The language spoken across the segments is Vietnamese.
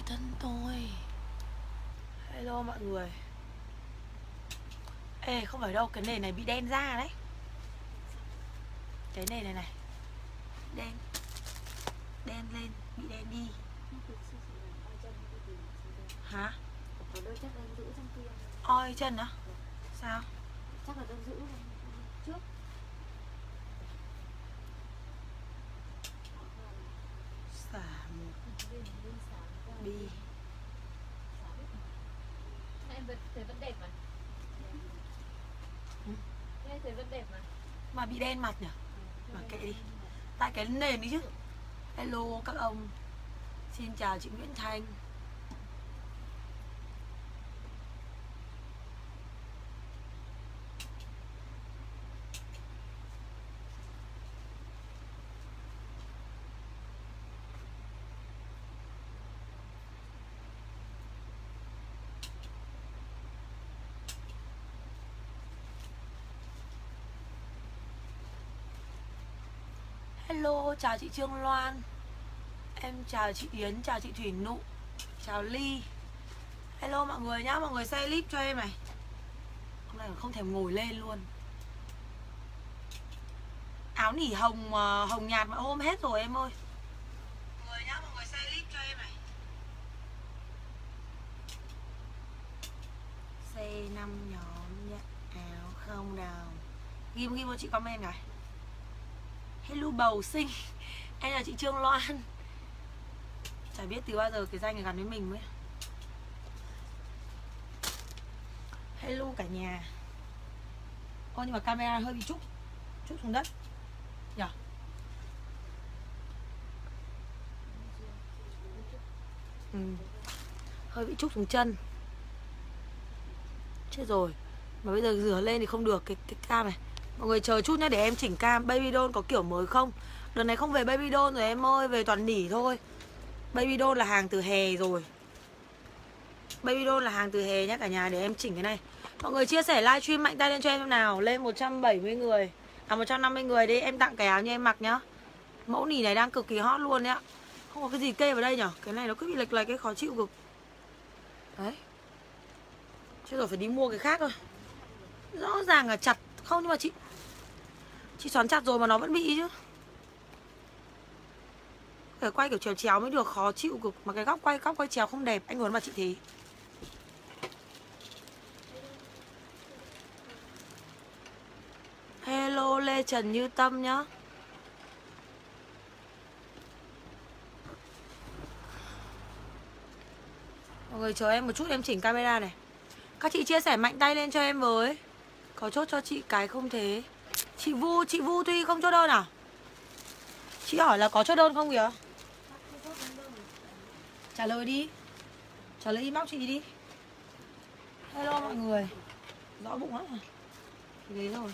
thân tôi. Hello mọi người. Ê không phải đâu, cái nền này bị đen ra đấy. Cái nền này đen. Đen lên, bị đen đi. Hả? Ở đây chắc đang giữ trong kia. Oi chân á? Sao? Chắc là đang giữ trước. Xả một bi. Em thấy vẫn đẹp mà. Em thấy vẫn đẹp Mà bị đen mặt nhỉ? Mà kệ đi. Tại cái nền đi chứ. Hello các ông. Xin chào chị Nguyễn Thanh. Hello, chào chị Trương Loan. Em chào chị Yến, chào chị Thủy Nụ, chào Ly. Hello mọi người nhá, mọi người share clip cho em này. Hôm nay không thèm ngồi lên luôn. Áo nỉ hồng hồng nhạt mà ôm hết rồi em ơi. Mọi người nhá, mọi người share clip cho em này. C5 nhóm nhận áo không đâu. Ghim cho chị comment này. Hello bầu xinh. Em là chị Trương Loan. Chả biết từ bao giờ cái danh này gắn với mình mới. Hello cả nhà. Ôi nhưng mà camera hơi bị trúc xuống đất nhỉ? Hơi bị trúc xuống chân. Chết rồi. Mà bây giờ rửa lên thì không được cái cam này. Mọi người chờ chút nhá để em chỉnh cam. Baby doll có kiểu mới không? Đợt này không về baby doll rồi em ơi, về toàn nỉ thôi. Baby doll là hàng từ hè rồi. Baby doll là hàng từ hè nhá cả nhà, để em chỉnh cái này. Mọi người chia sẻ livestream mạnh tay lên cho em nào. Lên 170 người 150 người đi, em tặng cái áo như em mặc nhá. Mẫu nỉ này đang cực kỳ hot luôn đấy ạ. Không có cái gì kê vào đây nhở. Cái này nó cứ bị lệch lệch cái khó chịu cực. Đấy. Chứ rồi phải đi mua cái khác thôi. Rõ ràng là chặt. Không nhưng mà chị xoắn chặt rồi mà nó vẫn bị chứ. Phải quay kiểu chéo chéo mới được, khó chịu cực. Mà cái góc quay chéo không đẹp. Anh muốn mà chị thế. Hello Lê Trần Như Tâm nhá. Mọi người chờ em một chút, em chỉnh camera này. Các chị chia sẻ mạnh tay lên cho em với. Có chốt cho chị cái không thế. Chị Vu Thuy không chốt đơn à? Chị hỏi là có chốt đơn không kìa? Trả lời đi. Trả lời inbox chị đi. Hello mọi người. Rõ bụng lắm à? Thì đấy rồi.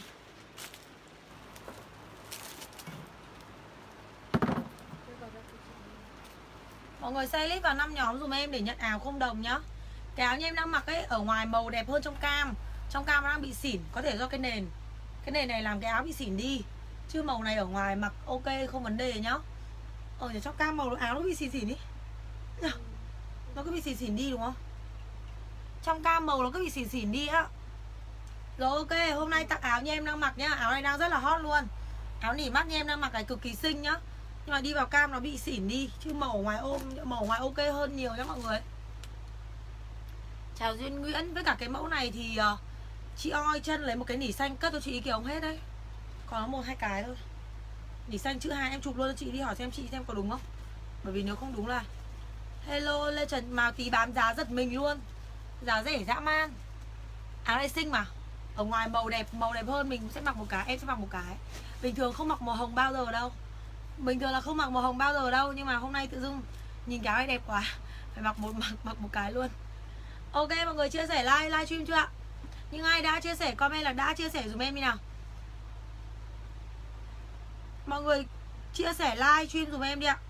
Mọi người share clip vào 5 nhóm dùm em để nhận áo không đồng nhá. Cái áo như em đang mặc ấy, ở ngoài màu đẹp hơn trong cam. Trong cam nó đang bị xỉn. Có thể do cái nền. Cái nền này làm cái áo bị xỉn đi. Chứ màu này ở ngoài mặc ok không vấn đề nhá. Ở trong cam màu áo nó bị xỉn xỉn đi. Nó cứ bị xỉn xỉn đi đúng không? Trong cam màu nó cứ bị xỉn xỉn đi á. Rồi ok, hôm nay tặng áo như em đang mặc nhá. Áo này đang rất là hot luôn. Áo nỉ mắt như em đang mặc này cực kỳ xinh nhá. Nhưng mà đi vào cam nó bị xỉn đi. Chứ màu ngoài màu ngoài ok hơn nhiều nhá mọi người. Chào Duyên Nguyễn. Với cả cái mẫu này thì chị oi chân lấy một cái nỉ xanh cất cho chị kiểu không hết đấy. Còn có 1-2 cái thôi. Nỉ xanh chữ 2 em chụp luôn cho chị đi, hỏi xem chị xem có đúng không. Bởi vì nếu không đúng là hello Lê Trần, màu tí bán giá giật mình luôn. Giá rẻ dã man. Áo này xinh mà. Ở ngoài màu đẹp hơn mình sẽ mặc một cái, em sẽ mặc một cái. Bình thường không mặc màu hồng bao giờ đâu. Bình thường là không mặc màu hồng bao giờ đâu, nhưng mà hôm nay tự dưng nhìn cái áo này đẹp quá, phải mặc một cái luôn. Ok mọi người chia sẻ livestream chưa ạ? Nhưng ai đã chia sẻ comment là đã chia sẻ dùm em đi nào. Mọi người chia sẻ livestream dùm em đi ạ.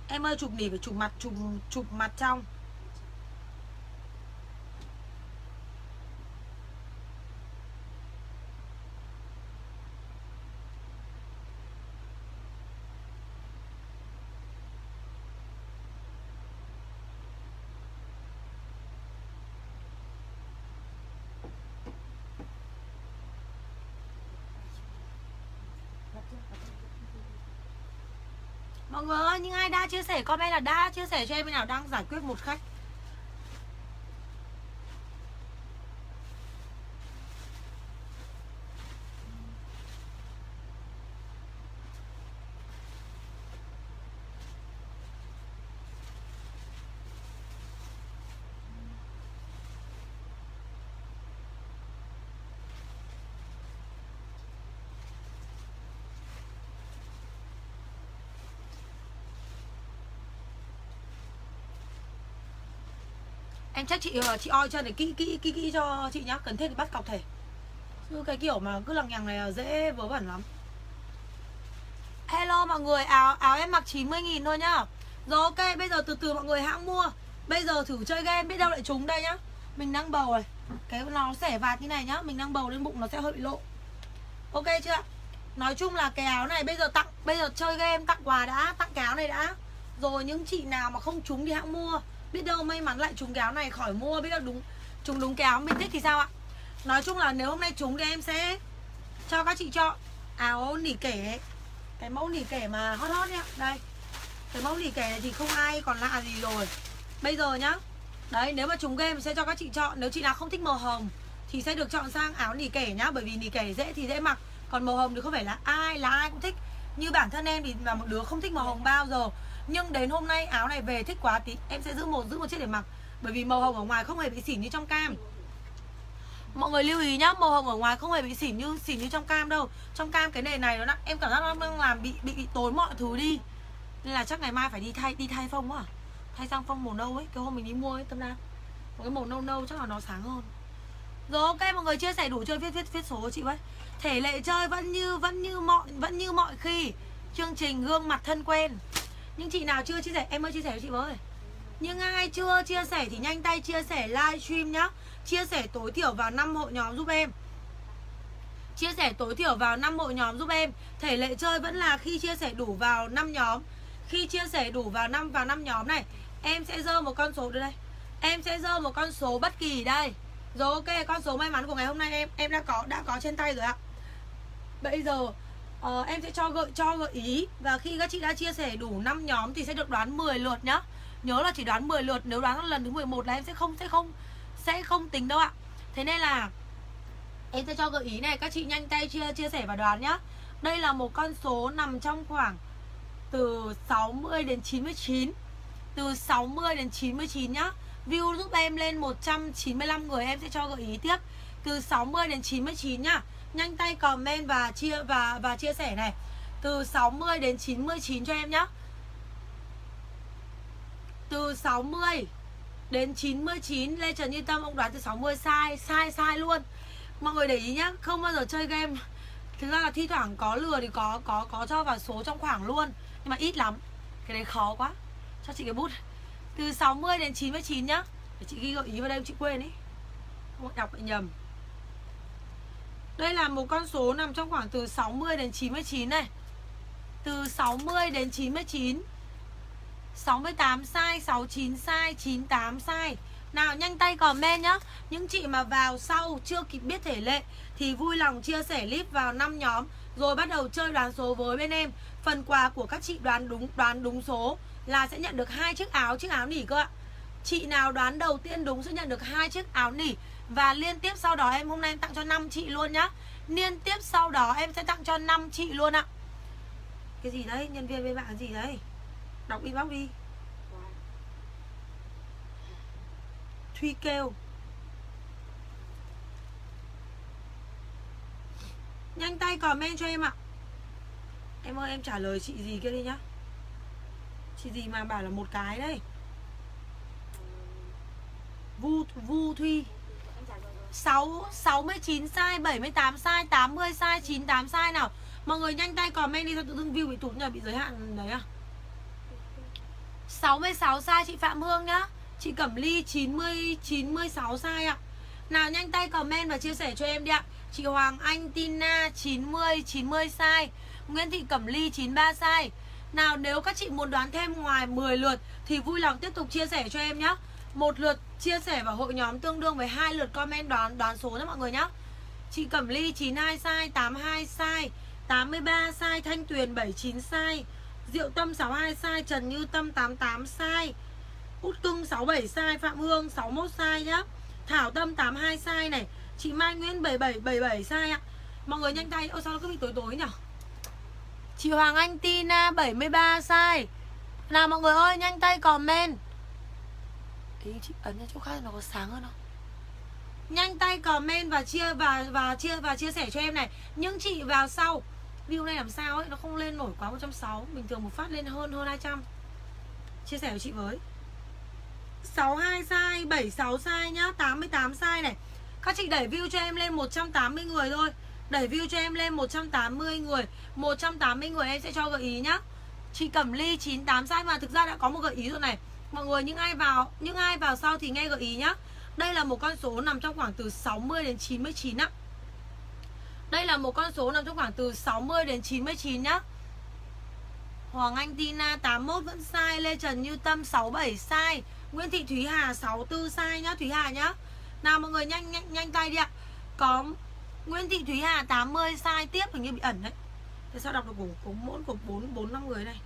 Em ơi chụp nỉ phải chụp mặt trong. Mọi người ơi, những ai đã chia sẻ comment là đã chia sẻ cho em bên nào đang giải quyết một khách. Em chắc chị oi chân để kỹ cho chị nhá. Cần thiết thì bắt cọc thể. Chứ cái kiểu mà cứ lằng nhằng này là dễ vớ vẩn lắm. Hello mọi người, áo em mặc 90.000 thôi nhá. Rồi ok, bây giờ từ từ mọi người hãng mua. Bây giờ thử chơi game, biết đâu lại trúng đây nhá. Mình đang bầu này. Cái nó xẻ vạt như này nhá. Mình đang bầu lên bụng nó sẽ hơi bị lộ. Ok chưa? Nói chung là cái áo này bây giờ chơi game tặng quà đã, tặng cái áo này đã. Rồi những chị nào mà không trúng thì hãng mua. Biết đâu may mắn lại trúng cái áo này khỏi mua. Biết đâu trúng đúng cái áo mình thích thì sao ạ? Nói chung là nếu hôm nay trúng thì em sẽ cho các chị chọn áo nỉ kể. Cái mẫu nỉ kể mà hot nhá. Đây. Cái mẫu nỉ kể này thì không ai còn lạ gì rồi. Bây giờ nhá. Đấy, nếu mà trúng game sẽ cho các chị chọn. Nếu chị nào không thích màu hồng thì sẽ được chọn sang áo nỉ kể nhá. Bởi vì nỉ kể dễ thì dễ mặc. Còn màu hồng thì không phải là ai cũng thích. Như bản thân em thì là một đứa không thích màu hồng bao giờ. Nhưng đến hôm nay áo này về thích quá thì em sẽ giữ một chiếc để mặc. Bởi vì màu hồng ở ngoài không hề bị xỉn như trong cam. Mọi người lưu ý nhá, màu hồng ở ngoài không hề bị xỉn như trong cam đâu. Trong cam cái nền này nó em cảm giác nó đang làm bị tối mọi thứ đi. Nên là chắc ngày mai phải đi thay phông quá à? Thay sang phông màu nâu ấy, cái hôm mình đi mua ấy Tâm Lan. Một cái màu nâu chắc là nó sáng hơn. Rồi ok, mọi người chia sẻ đủ chơi viết số của chị với. Thể lệ chơi vẫn như mọi khi. Chương trình gương mặt thân quen. Nhưng chị nào chưa chia sẻ, em ơi chia sẻ cho chị với. Nhưng ai chưa chia sẻ thì nhanh tay chia sẻ livestream nhá. Chia sẻ tối thiểu vào 5 hội nhóm giúp em. Chia sẻ tối thiểu vào 5 hội nhóm giúp em. Thể lệ chơi vẫn là khi chia sẻ đủ vào 5 nhóm. Khi chia sẻ đủ vào 5 nhóm này, em sẽ dơ một con số đây. Em sẽ dơ một con số bất kỳ đây. Rồi ok, con số may mắn của ngày hôm nay em đã có trên tay rồi ạ. Bây giờ em sẽ cho gợi ý. Và khi các chị đã chia sẻ đủ 5 nhóm thì sẽ được đoán 10 lượt nhá. Nhớ là chỉ đoán 10 lượt. Nếu đoán lần thứ 11 là em sẽ không tính đâu ạ. Thế nên là em sẽ cho gợi ý này. Các chị nhanh tay chia sẻ và đoán nhá. Đây là một con số nằm trong khoảng từ 60 đến 99. Từ 60 đến 99 nhá. View giúp em lên 195 người. Em sẽ cho gợi ý tiếp. Từ 60 đến 99 nhá. Nhanh tay comment và chia sẻ này. Từ 60 đến 99 cho em nhá. Từ 60 đến 99. Lê Trần Như Tâm ông đoán từ 60. Sai luôn. Mọi người để ý nhá. Không bao giờ chơi game. Thực ra là thi thoảng có lừa thì có cho vào số trong khoảng luôn. Nhưng mà ít lắm. Cái đấy khó quá. Cho chị cái bút. Từ 60 đến 99 nhá. Để chị ghi gợi ý vào đây chị quên ý. Không đọc lại nhầm. Đây là một con số nằm trong khoảng từ 60 đến 99 này. Từ 60 đến 99. 68 sai, 69 sai, 98 sai. Nào nhanh tay comment nhá. Những chị mà vào sau chưa kịp biết thể lệ thì vui lòng chia sẻ clip vào 5 nhóm. Rồi bắt đầu chơi đoán số với bên em. Phần quà của các chị đoán đúng số là sẽ nhận được 2 chiếc áo nỉ cơ ạ. Chị nào đoán đầu tiên đúng sẽ nhận được 2 chiếc áo nỉ. Và liên tiếp sau đó hôm nay em tặng cho 5 chị luôn nhá. Liên tiếp sau đó em sẽ tặng cho 5 chị luôn ạ. Cái gì đấy? Nhân viên bên bạn gì đấy? Đọc inbox đi. Thuy kêu. Nhanh tay comment cho em ạ. Em ơi em trả lời chị gì kia đi nhá. Chị gì mà bảo là một cái đấy. Vu Thuy. 69 sai, 78 sai, 80 sai, 98 sai nào. Mọi người nhanh tay comment đi cho tự dưng view bị tụt nhờ, bị giới hạn đấy à. 66 size chị Phạm Hương nhá. Chị Cẩm Ly 96 size ạ. Nào nhanh tay comment và chia sẻ cho em đi ạ. Chị Hoàng Anh Tina 90 size. Nguyễn Thị Cẩm Ly 93 size. Nào nếu các chị muốn đoán thêm ngoài 10 lượt thì vui lòng tiếp tục chia sẻ cho em nhá. Một lượt chia sẻ vào hội nhóm tương đương với 2 lượt comment đoán số nha mọi người nhá. Chị Cẩm Ly 92 size, 82 size, 83 size, Thanh Tuyền 79 size, Diệu Tâm 62 size, Trần Như Tâm 88 size, Út Cưng 67 size, Phạm Hương 61 size nhá. Thảo Tâm 82 size này, chị Mai Nguyễn 77 size ạ. Mọi người nhanh tay. Ôi sao nó cứ bị tối tối nhỉ? Chị Hoàng Anh Tina 73 size. Nào mọi người ơi nhanh tay comment. Ý chị ấn ra chỗ khác nó có sáng hơn không? Nhanh tay comment và chia sẻ cho em này. Những chị vào sau view này làm sao ấy, nó không lên nổi quá 160. Bình thường một phát lên hơn 200. Chia sẻ với chị với. 62 size, 76 size nhá, 88 size này. Các chị đẩy view cho em lên 180 người thôi. Đẩy view cho em lên 180 người. 180 người em sẽ cho gợi ý nhá. Chị Cẩm Ly 98 size mà thực ra đã có một gợi ý rồi này. Mọi người những ai vào sau thì nghe gợi ý nhá. Đây là một con số nằm trong khoảng từ 60 đến 99 ạ. Đây là một con số nằm trong khoảng từ 60 đến 99 nhá. Hoàng Anh Tina 81 vẫn size, Lê Trần Như Tâm 67 size, Nguyễn Thị Thúy Hà 64 size nhá, Thúy Hà nhá. Nào mọi người nhanh tay đi ạ. Có Nguyễn Thị Thúy Hà 80 size tiếp, hình như bị ẩn đấy. Thế sao đọc được của mỗi của 4-5 người này.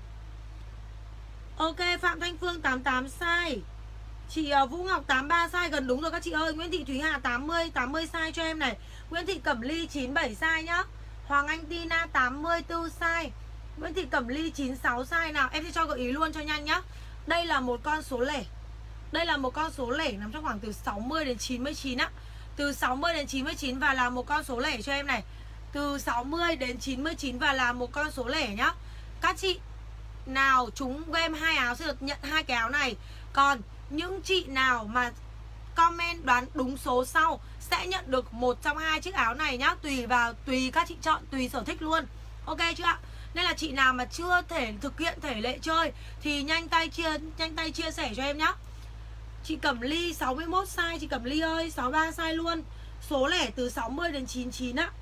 Ok, Phạm Thanh Phương 88 size. Chị Vũ Ngọc 83 size, gần đúng rồi các chị ơi. Nguyễn Thị Thúy Hà 80 size cho em này. Nguyễn Thị Cẩm Ly 97 size nhá. Hoàng Anh Tina 84 size. Nguyễn Thị Cẩm Ly 96 size. Nào em sẽ cho gợi ý luôn cho nhanh nhá. Đây là một con số lẻ. Đây là một con số lẻ nằm trong khoảng từ 60 đến 99 á. Từ 60 đến 99 và là một con số lẻ cho em này. Từ 60 đến 99 và là một con số lẻ nhá. Các chị nào trúng game 2 áo sẽ được nhận 2 cái áo này. Còn những chị nào mà comment đoán đúng số sau sẽ nhận được một trong 2 chiếc áo này nhá. Tùy các chị chọn, tùy sở thích luôn. Ok chưa ạ? Nên là chị nào mà chưa thể thực hiện thể lệ chơi thì nhanh tay chia sẻ cho em nhá. Chị Cẩm Ly 61 size, chị Cẩm Ly ơi, 63 size luôn. Số lẻ từ 60 đến 99 á.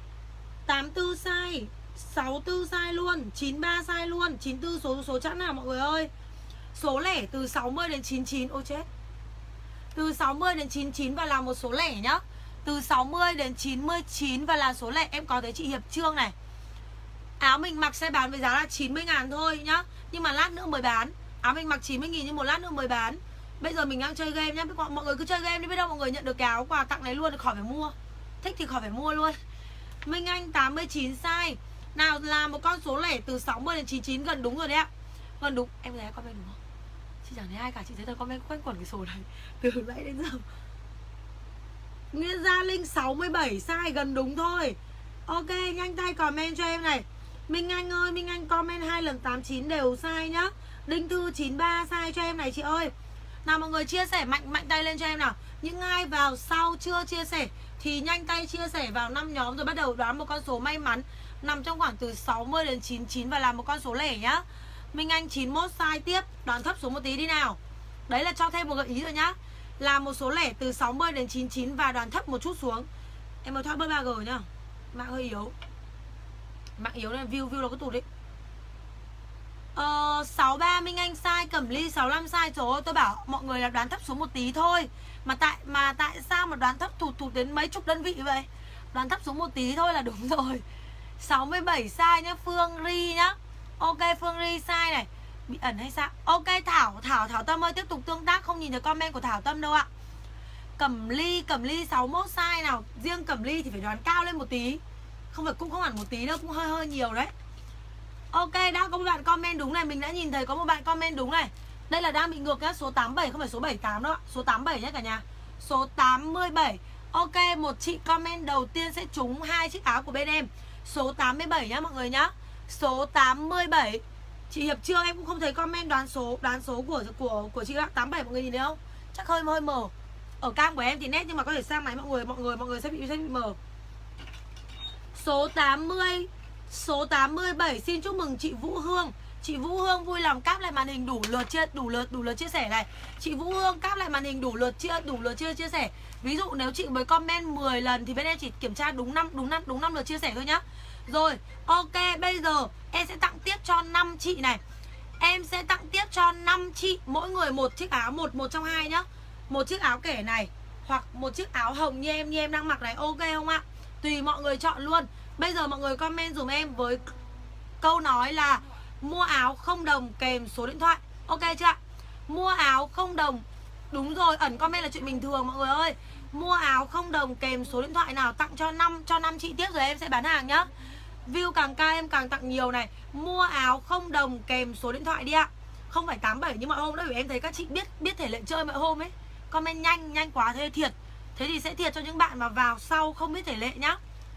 84 size, 64 size luôn, 93 size luôn, 94 số chẵn nào mọi người ơi. Số lẻ từ 60 đến 99. Ôi chết. Từ 60 đến 99 và là một số lẻ nhá. Từ 60 đến 99 và là số lẻ. Em có thấy chị Hiệp Trương này. Áo mình mặc sẽ bán với giá là 90.000 thôi nhá. Nhưng mà lát nữa mới bán. Áo mình mặc 90.000 nhưng một lát nữa mới bán. Bây giờ mình đang chơi game nhá. Mọi người cứ chơi game đi, biết đâu mọi người nhận được cái áo quà tặng này luôn thì khỏi phải mua. Thích thì khỏi phải mua luôn. Minh Anh 89 size. Nào là một con số lẻ từ 60 đến 99, gần đúng rồi đấy ạ. Gần đúng. Em thấy comment đúng không? Chị chẳng thấy ai cả, chị thấy thật comment quanh quẩn cái số này từ nãy đến giờ. Nguyễn Gia Linh 67 size, gần đúng thôi. Ok, nhanh tay comment cho em này. Minh Anh ơi, Minh Anh comment 2 lần 89 đều size nhá. Đinh Thư 93 size cho em này chị ơi. Nào mọi người chia sẻ mạnh tay lên cho em nào. Những ai vào sau chưa chia sẻ thì nhanh tay chia sẻ vào 5 nhóm rồi bắt đầu đoán một con số may mắn nằm trong khoảng từ 60 đến 99 và làm một con số lẻ nhá. Minh Anh 91 size tiếp, đoán thấp xuống một tí đi nào. Đấy là cho thêm một gợi ý rồi nhá. Làm một số lẻ từ 60 đến 99 và đoán thấp một chút xuống. Em mới thoát bớt 3G nhá. Mạng hơi yếu. Mạng yếu nên view nó cứ tụt đấy. 63 Minh Anh size, Cẩm Ly 65 size. Trời ơi, tôi bảo mọi người là đoán thấp xuống một tí thôi. Mà tại sao mà đoán thấp tụt đến mấy chục đơn vị vậy? Đoán thấp xuống một tí thôi là đúng rồi. 67 size nhá, Phương Ri nhá. Ok, Phương Ri size này. Bị ẩn hay sao? Ok, Thảo Tâm ơi, tiếp tục tương tác. Không nhìn thấy comment của Thảo Tâm đâu ạ. Cẩm Ly 61 size nào. Riêng Cẩm Ly thì phải đoán cao lên một tí. Cũng không hẳn một tí đâu, cũng hơi nhiều đấy. Ok, đã có một bạn comment đúng này. Mình đã nhìn thấy có một bạn comment đúng này. Đây là đang bị ngược nhá, số 87 không phải số 78 đâu ạ. Số 87 nhé cả nhà. Số 87. Ok, một chị comment đầu tiên sẽ trúng 2 chiếc áo của bên em. Số 87 nhá mọi người nhá. Số 87. Chị Hiệp Trương em cũng không thấy comment đoán số của chị ạ. 87 mọi người nhìn thấy không? Chắc hơi mờ. Ở cam của em thì nét nhưng mà có thể sang máy mọi người sẽ bị mờ. Số 80. Số 87 xin chúc mừng chị Vũ Hương. Chị Vũ Hương vui lòng cáp lại màn hình đủ lượt chia sẻ này. Chị Vũ Hương cáp lại màn hình đủ lượt chia sẻ. Ví dụ nếu chị mới comment 10 lần thì bên em chỉ kiểm tra đúng 5 lượt chia sẻ thôi nhá. Rồi, ok, bây giờ em sẽ tặng tiếp cho 5 chị này. Em sẽ tặng tiếp cho 5 chị, mỗi người một chiếc áo, một trong hai nhá. Một chiếc áo kẻ này hoặc một chiếc áo hồng như em đang mặc này, ok không ạ? Tùy mọi người chọn luôn. Bây giờ mọi người comment dùm em với câu nói là mua áo không đồng kèm số điện thoại. Ok chưa ạ? Mua áo không đồng. Đúng rồi, ẩn comment là chuyện bình thường mọi người ơi. Mua áo không đồng kèm số điện thoại nào tặng cho 5 chị tiếp rồi em sẽ bán hàng nhá. View càng cao em càng tặng nhiều này. Mua áo không đồng kèm số điện thoại đi ạ. Không phải 87 như mọi hôm đâu, vì em thấy các chị biết thể lệ chơi mọi hôm ấy. Comment nhanh quá thế thiệt. Thế thì sẽ thiệt cho những bạn mà vào sau không biết thể lệ nhá.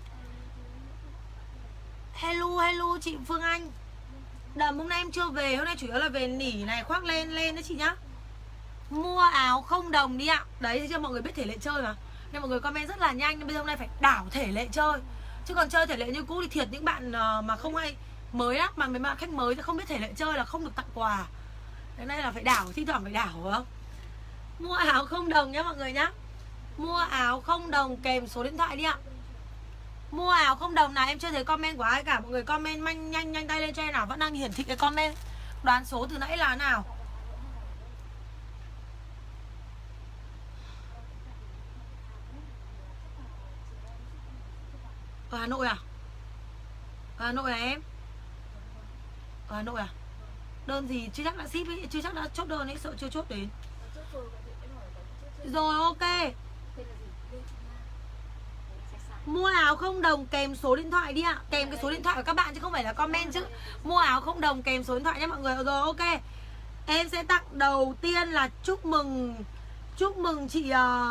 Hello chị Phương Anh. Đầm hôm nay em chưa về, hôm nay chủ yếu là về nỉ này, khoác lên đấy chị nhá. Mua áo không đồng đi ạ. Đấy, thấy chưa, mọi người biết thể lệ chơi mà. Nên mọi người comment rất là nhanh. Nên bây giờ hôm nay phải đảo thể lệ chơi. Chứ còn chơi thể lệ như cũ thì thiệt những bạn mà không hay mới á, mà mấy bạn khách mới thì không biết thể lệ chơi là không được tặng quà. Thế nên là phải đảo, thi thoảng phải đảo phải không? Mua áo không đồng nhá mọi người nhá. Mua áo không đồng kèm số điện thoại đi ạ. Mua áo không đồng nào, em chưa thấy comment của ai cả. Mọi người comment nhanh tay lên cho em nào. Vẫn đang hiển thị cái comment. Đoán số từ nãy là nào. Ở Hà Nội à? Ở Hà Nội à em? Ở Hà Nội à? Đơn gì chưa chắc đã ship ấy, chưa chắc đã chốt đơn ấy, sợ chưa chốt đến. Rồi ok. Mua áo không đồng kèm số điện thoại đi ạ. Kèm cái số điện thoại của các bạn chứ không phải là comment chứ. Mua áo không đồng kèm số điện thoại nhé mọi người. Rồi ok. Em sẽ tặng đầu tiên là chúc mừng chị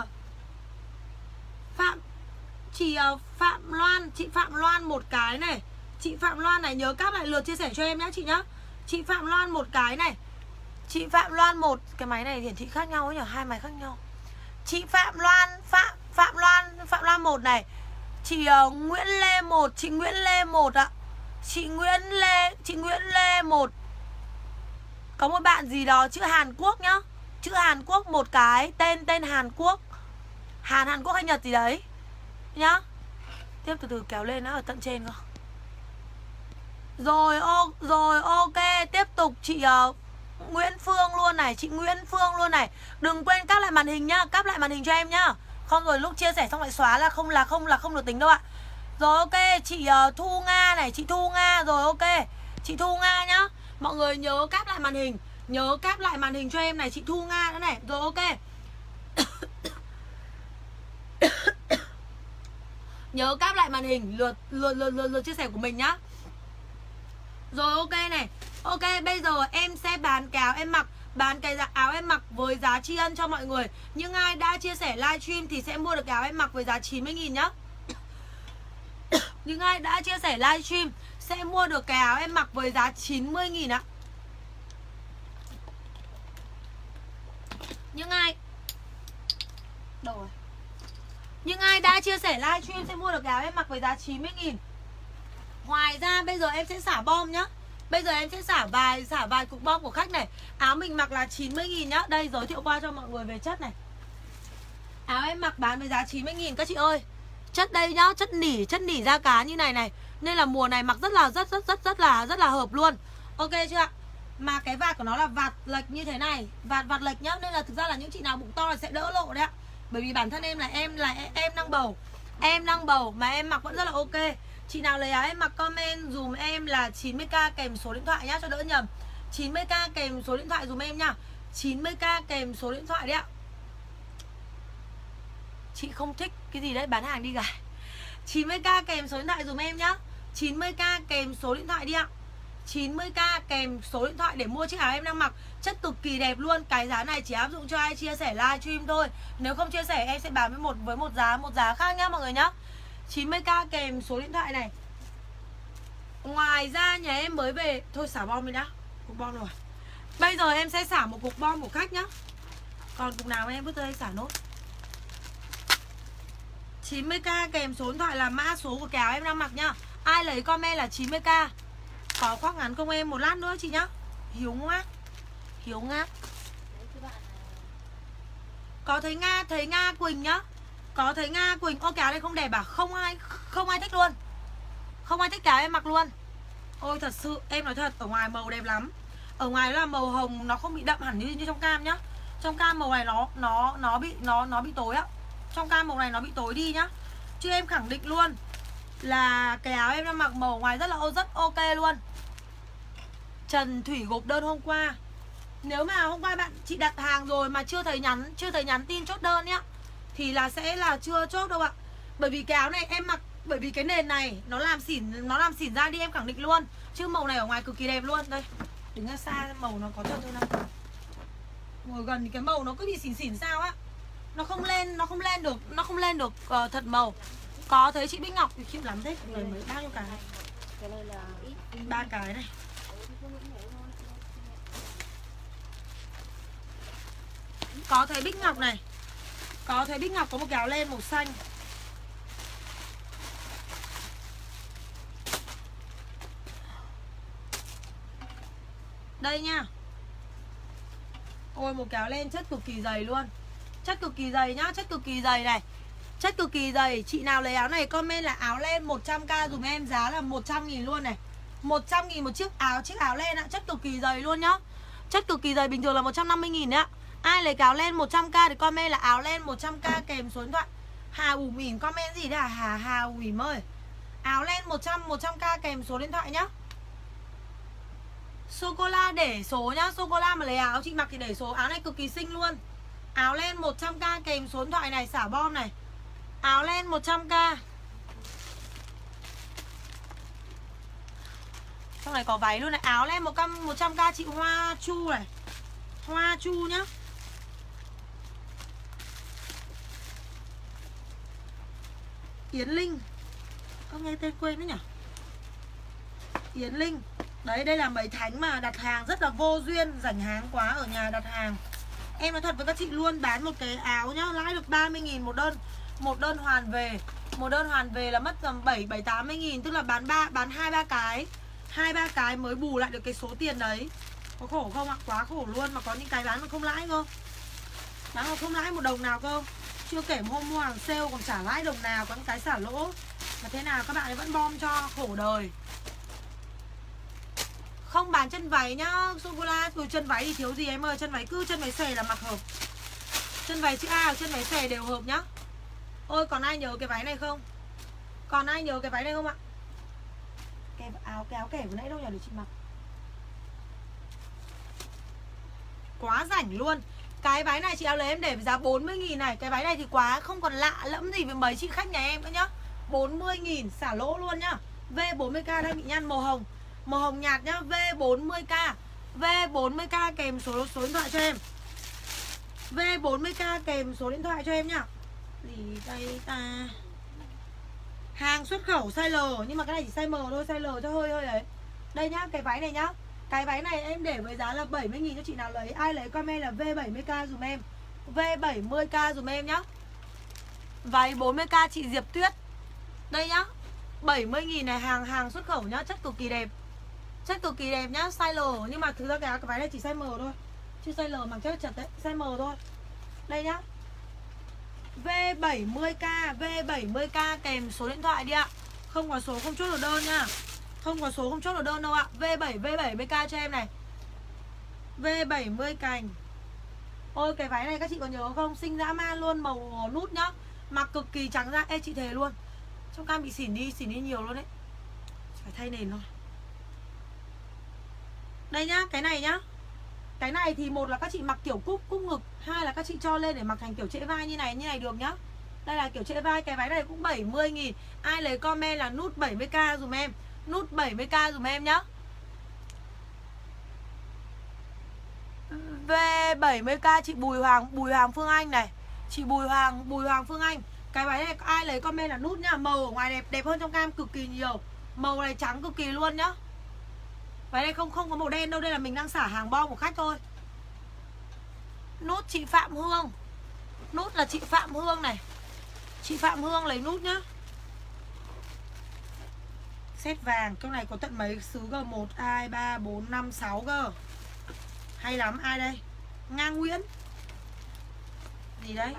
Phạm Loan một cái này. Chị Phạm Loan này nhớ các lại lượt chia sẻ cho em nhé chị nhá. Chị Phạm Loan một cái này. Chị Phạm Loan một, cái máy này hiển thị khác nhau ấy nhỉ, hai máy khác nhau. Chị Phạm Loan một này. Chị Nguyễn Lê một, chị Nguyễn Lê một ạ. Chị Nguyễn Lê một. Có một bạn gì đó chữ Hàn Quốc nhá. Chữ Hàn Quốc một cái, tên Hàn Quốc. Hàn Quốc hay Nhật gì đấy nhá. Tiếp từ từ kéo lên, nó ở tận trên cơ. Rồi ok, tiếp tục chị Nguyễn Phương luôn này, chị Nguyễn Phương luôn này. Đừng quên cáp lại màn hình nhá, cáp lại màn hình cho em nhá. Không rồi lúc chia sẻ xong lại xóa là không được tính đâu ạ. Rồi ok, chị Thu Nga này, chị Thu Nga. Rồi ok, chị Thu Nga nhá. Mọi người nhớ cáp lại màn hình. Nhớ cáp lại màn hình cho em này, chị Thu Nga nữa này. Rồi ok. Nhớ cáp lại màn hình lượt chia sẻ của mình nhá. Rồi ok này. Ok, bây giờ em sẽ bán cái áo em mặc, bán cái áo em mặc với giá tri ân cho mọi người. Nhưng ai đã chia sẻ livestream thì sẽ mua được cái áo em mặc với giá 90.000 nhá. Nhưng ai đã chia sẻ livestream sẽ mua được cái áo em mặc với giá 90.000 ạ. Nhưng ai đã chia sẻ livestream sẽ mua được cái áo em mặc với giá 90.000. Ngoài ra bây giờ em sẽ xả bom nhá. Bây giờ em sẽ xả vài cục bom của khách này. Áo mình mặc là 90.000 nhá. Đây giới thiệu qua cho mọi người về chất này. Áo em mặc bán với giá 90.000 các chị ơi. Chất đây nhá, chất nỉ da cá như này này. Nên là mùa này mặc rất là hợp luôn. Ok chưa ạ? Mà cái vạt của nó là vạt lệch như thế này, vạt lệch nhá, nên là thực ra là những chị nào bụng to là sẽ đỡ lộ đấy ạ. Bởi vì bản thân em là em đang bầu. Em đang bầu mà em mặc vẫn rất là ok. Chị nào lấy áo em mặc comment dùm em là 90k kèm số điện thoại nhá, cho đỡ nhầm. 90k kèm số điện thoại dùm em nhá. 90k kèm số điện thoại đấy ạ. Chị không thích cái gì đấy, bán hàng đi gài. 90k kèm số điện thoại dùm em nhá. 90k kèm số điện thoại đi ạ. 90k kèm số điện thoại để mua chiếc áo em đang mặc. Chất cực kỳ đẹp luôn. Cái giá này chỉ áp dụng cho ai chia sẻ livestream thôi. Nếu không chia sẻ em sẽ bán với một giá khác nhá mọi người nhá. 90k kèm số điện thoại này. Ngoài ra nhà em mới về. Thôi xả bom đi đã. Cục bom rồi. Bây giờ em sẽ xả một cục bom của khách nhá. Còn cục nào em vứt ra đây xả nốt. 90k kèm số điện thoại là mã số của cái áo em đang mặc nhá. Ai lấy comment là 90k. Có khoác ngắn không em? Một lát nữa chị nhá. Hiếu ngát. Hiếu ngát. Đấy cái bạn Có thấy Nga Quỳnh nhá. Có thấy Nga Quỳnh. Ô cái áo này không đẹp à? Không ai thích luôn. Không ai thích cái áo em mặc luôn. Ôi thật sự em nói thật, ở ngoài màu đẹp lắm. Ở ngoài là màu hồng, nó không bị đậm hẳn như trong cam nhá. Trong cam màu này nó bị tối á. Trong cam màu này nó bị tối đi nhá. Chứ em khẳng định luôn là cái áo em đang mặc màu ngoài rất ok luôn. Trần Thủy gộp đơn hôm qua. Nếu mà hôm qua chị đặt hàng rồi mà chưa thấy nhắn tin chốt đơn nhá, thì là sẽ là chưa chốt đâu ạ. Bởi vì cái áo này em mặc, bởi vì cái nền này nó làm xỉn ra đi, em khẳng định luôn. Chứ màu này ở ngoài cực kỳ đẹp luôn. Đây, đứng ra xa màu nó có thật thôi nào. Ngồi gần thì cái màu nó cứ bị xỉn sao á. Nó không lên được thật màu. Có thấy chị Bích Ngọc thì chịu lắm thế. Người mới bao nhiêu cái. cái này là ít. 3 cái này. Có thấy Bích Ngọc này. Có thấy Bích Ngọc có một cái áo len màu xanh. Đây nha. Ôi một cái áo len chất cực kỳ dày luôn. Chất cực kỳ dày nhá, chất cực kỳ dày này. Chất cực kỳ dày. Chị nào lấy áo này comment là áo len 100k dùm em, giá là 100.000 luôn này. 100.000 một chiếc áo len ạ, chất cực kỳ dày luôn nhá. Chất cực kỳ dày, bình thường là 150.000 đấy ạ. Ai lấy cái áo len 100k thì comment là áo len 100k kèm số điện thoại. Hà Ủm Ỉn comment gì đấy à? Hà Ủm Ỉn ơi. Áo len 100k kèm số điện thoại nhá. Sô-cô-la để số nhá. Sô-cô-la mà lấy áo chị mặc thì để số. Áo này cực kỳ xinh luôn. Áo len 100k kèm số điện thoại này, xả bom này. Áo len 100k. Trong này có váy luôn này. Áo len 100k chị Hoa Chu này. Hoa Chu nhá. Yến Linh. Có nghe tên quên đấy nhỉ. Yến Linh. Đấy, đây là mấy thánh mà đặt hàng rất là vô duyên, rảnh hàng quá ở nhà đặt hàng. Em nói thật với các chị luôn, bán một cái áo nhá, lãi được 30.000 một đơn. Một đơn hoàn về. Một đơn hoàn về là mất tầm 70-80.000. Tức là bán 2-3 cái. 2-3 cái mới bù lại được cái số tiền đấy. Có khổ không ạ? Quá khổ luôn. Mà có những cái bán mà không lãi cơ. Bán mà không lãi một đồng nào cơ. Chưa kể hôm mua hàng sale còn trả lãi đồng nào. Có những cái xả lỗ. Mà thế nào các bạn ấy vẫn bom cho, khổ đời. Không bán chân váy nhá. Sô-cô-la, chân váy thì thiếu gì em ơi. Chân váy xòe là mặc hợp. Chân váy chữ A và chân váy xòe đều hợp nhá. Ôi còn ai nhớ cái váy này không? Còn ai nhớ cái váy này không ạ? Cái áo kẻ vừa nãy đâu nhờ để chị mặc. Quá rảnh luôn. Cái váy này chị áo lấy em để với giá 40.000 này. Cái váy này thì quá không còn lạ lẫm gì với mấy chị khách nhà em nữa nhá. 40.000 xả lỗ luôn nhá. V40k đang bị nhăn màu hồng. Màu hồng nhạt nhá. V40k. V40k kèm số điện thoại cho em. V40k kèm số điện thoại cho em nhá. Gì đây ta? Hàng xuất khẩu size L. Nhưng mà cái này chỉ size M thôi. Size L cho hơi đấy. Đây nhá, cái váy này nhá. Cái váy này em để với giá là 70.000 cho chị nào lấy. Ai lấy comment là V70k dùm em. V70k dùm em nhá. Váy 40k chị Diệp Tuyết. Đây nhá. 70.000 này, hàng xuất khẩu nhá. Chất cực kỳ đẹp. Chất cực kỳ đẹp nhá. Size L. Nhưng mà thực ra cái váy này chỉ size M thôi. Chứ size L mặc chắc chật đấy. Size M thôi. Đây nhá. V70k. V70k kèm số điện thoại đi ạ. Không có số không chốt được đơn nha. Không có số không chốt được đơn đâu ạ. V70k cho em này. V70 cành. Ôi cái váy này các chị có nhớ không? Xinh dã man luôn, màu nút nhá. Mặc cực kỳ trắng ra. Ê chị thề luôn, trong cam bị xỉn đi nhiều luôn đấy. Phải thay nền thôi. Đây nhá, cái này nhá. Cái này thì một là các chị mặc kiểu cúc ngực, hai là các chị cho lên để mặc thành kiểu trễ vai như này được nhá. Đây là kiểu trễ vai, cái váy này cũng 70.000. Ai lấy comment là nút 70k dùm em. Nút 70k dùm em nhá. V70k chị Bùi Hoàng Phương Anh này. Chị Bùi Hoàng Phương Anh. Cái váy này ai lấy comment là nút nhá. Màu ở ngoài đẹp hơn trong cam cực kỳ nhiều. Màu này trắng cực kỳ luôn nhá. Váy này không có màu đen đâu. Đây là mình đang xả hàng bo của khách thôi. Nút chị Phạm Hương. Nút là chị Phạm Hương này. Chị Phạm Hương lấy nút nhá. Set vàng, cái này có tận mấy xứ cơ? 1, 2, 3, 4, 5, 6 cơ. Hay lắm, ai đây? Nga Nguyễn. Gì đấy?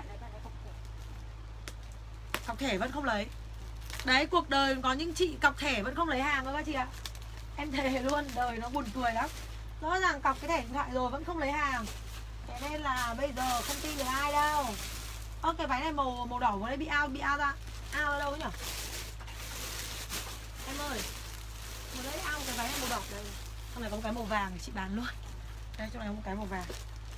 Cọc thẻ vẫn không lấy. Đấy, cuộc đời có những chị cọc thẻ vẫn không lấy hàng cơ các chị ạ. Em thề luôn, đời nó buồn cười lắm. Rõ ràng cọc cái thẻ điện thoại rồi vẫn không lấy hàng. Thế nên là bây giờ không tin được ai đâu. Ơ, cái váy này màu đỏ vừa đấy bị out ra. Out ở đâu nhỉ? Em ơi, vừa đấy out cái váy này màu đỏ đây. Trong này có một cái màu vàng thì chị bán luôn. Đây, trong này có một cái màu vàng.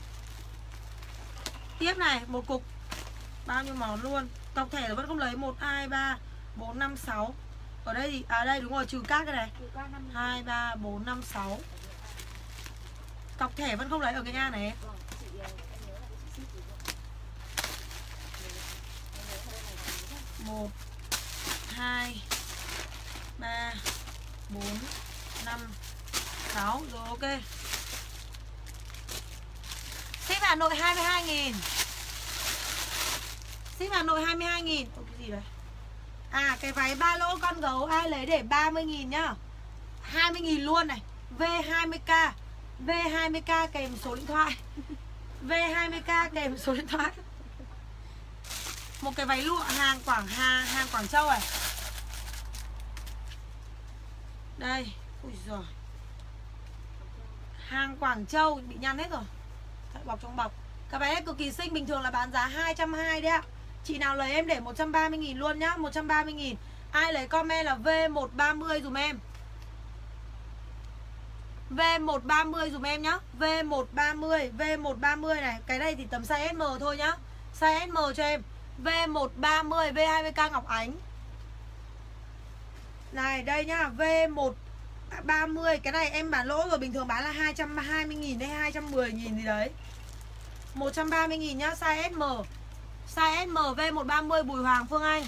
Tiếp này, một cục bao nhiêu món luôn. Cọc thẻ vẫn không lấy. 1, 2, 3, 4, 5, 6. Ở đây thì, à đây đúng rồi, trừ các cái này 2, 3, 4, 5, 6. Cọc thẻ vẫn không lấy ở cái nhà này. 1, 2, 3, 4, 5, 6. Rồi ok. Ship Hà Nội 22.000. Ship Hà Nội 22.000. Ôi cái gì đây? À cái váy ba lỗ con gấu ai lấy để 30.000 nhá. 20.000 luôn này. V20k. V20k kèm số điện thoại. V20k kèm số điện thoại. Một cái váy lụa hàng Quảng Châu này. Đây. Ui giời. Hàng Quảng Châu bị nhăn hết rồi. Tại bọc trong bọc. Cái váy này cực kỳ xinh, bình thường là bán giá 220 đấy ạ. Chị nào lấy em để 130.000 luôn nhá, 130.000. Ai lấy comment là V130 dùm em. V130 dùm em nhá. V130 này. Cái này thì tầm size SM thôi nhá. Size SM cho em. V130 V20k Ngọc Ánh. Này đây nhá, V130. Cái này em bán lỗ rồi, bình thường bán là 220.000 hay 210.000 gì đấy. 130.000 nhá, size SM. Size SM V130 Bùi Hoàng Phương Anh.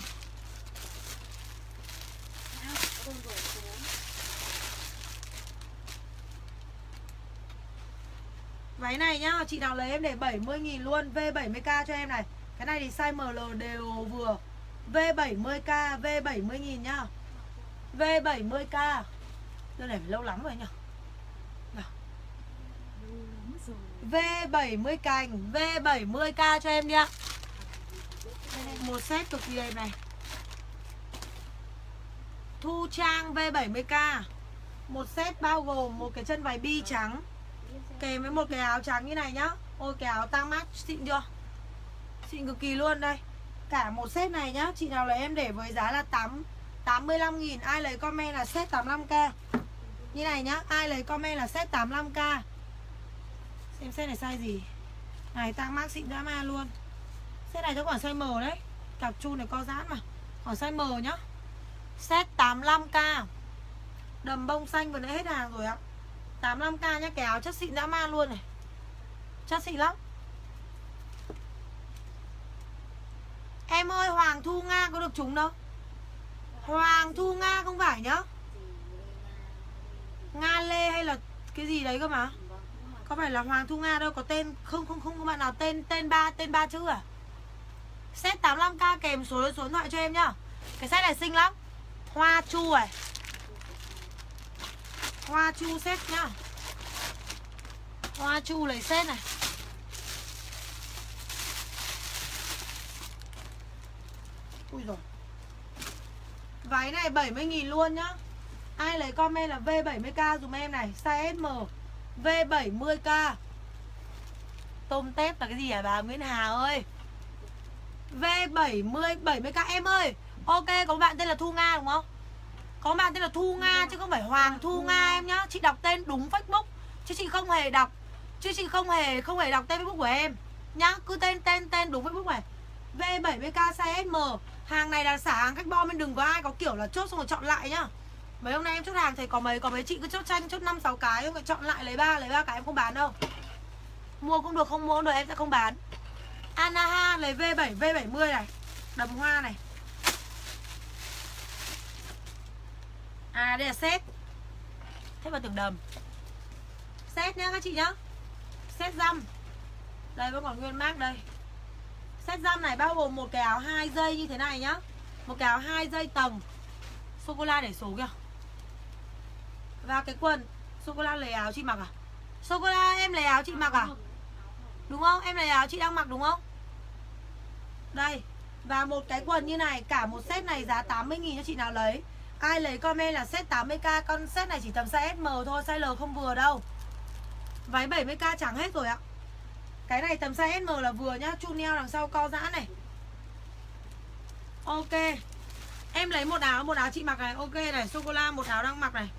Váy này nhá, chị nào lấy em để 70.000 luôn. V70k cho em này. Cái này thì size ML đều vừa. V70k, V70.000 nhá. V70k. Đây này phải lâu lắm rồi nhỉ. V70 cành, V70k cho em đi ạ. Một set cực kỳ đẹp này. Thu Trang V70k. Một set bao gồm một cái chân váy bi trắng kèm với một cái áo trắng như này nhá. Ôi cái áo tang mát xịn chưa? Xịn cực kỳ luôn đây. Cả một set này nhá, chị nào lấy em để với giá là 85.000. Ai lấy comment là set 85k. Như này nhá, ai lấy comment là set 85k. Xem set này size gì. Này tang mát xịn dã man luôn. Set này cho khoảng size M đấy. Cặp chu này co giãn mà. Khoảng size M nhá. Set 85k. Đầm bông xanh vừa nãy hết hàng rồi ạ. 85k nhá, cái áo chất xịn dã man luôn này. Chất xịn lắm. Em ơi, Hoàng Thu Nga có được trúng đâu. Hoàng Thu Nga không phải nhá. Nga Lê hay là cái gì đấy cơ mà. Có phải là Hoàng Thu Nga đâu, có tên không có bạn nào tên ba chữ à? Set 85k kèm số điện thoại cho em nhá. Cái set này xinh lắm. Hoa chu này. Hoa chu set nhá. Hoa chu lấy set này. Ui rồi. Váy này 70.000 luôn nhá. Ai lấy comment là V70k dùm em này. Size SM. V70k. Tôm tép là cái gì hả bà Nguyễn Hà ơi? V70 70k em ơi. Ok, có bạn tên là Thu Nga đúng không? Có bạn tên là Thu Nga chứ không phải Hoàng Thu Nga em nhá. Chị đọc tên đúng Facebook chứ chị không hề đọc đọc tên Facebook của em nhá. Cứ tên đúng Facebook này. V70k size SM. Hàng này là xả hàng cách bo nên đừng có ai có kiểu là chốt xong rồi chọn lại nhá. Mấy hôm nay em chốt hàng thấy có mấy chị cứ chốt tranh chốt 5-6 cái không, chọn lại lấy 3 cái em không bán đâu. Mua cũng được, không mua cũng được, em sẽ không bán. Anaha lấy V70 này. Đầm hoa này. À đây là set. Thế mà tưởng đầm. Set nhá các chị nhá. Set dăm. Đây vẫn còn nguyên mác đây. Set dăm này bao gồm một cái áo 2 dây như thế này nhá. Một cái áo 2 dây tầng. Sô cô la để số kìa. Và cái quần sô-cô-la lấy áo chị mặc à? Sô-cô-la em lấy áo chị mặc à? Đúng không? Em lấy áo chị đang mặc đúng không? Đây. Và một cái quần như này, cả một set này giá 80.000 cho chị nào lấy. Ai lấy comment là set 80k. Con set này chỉ tầm size SM thôi, size L không vừa đâu. Váy 70k chẳng hết rồi ạ. Cái này tầm size SM là vừa nhá. Chun neo đằng sau co giãn này. Ok. Em lấy một áo chị mặc này. Ok này, sô-cô-la một áo đang mặc này.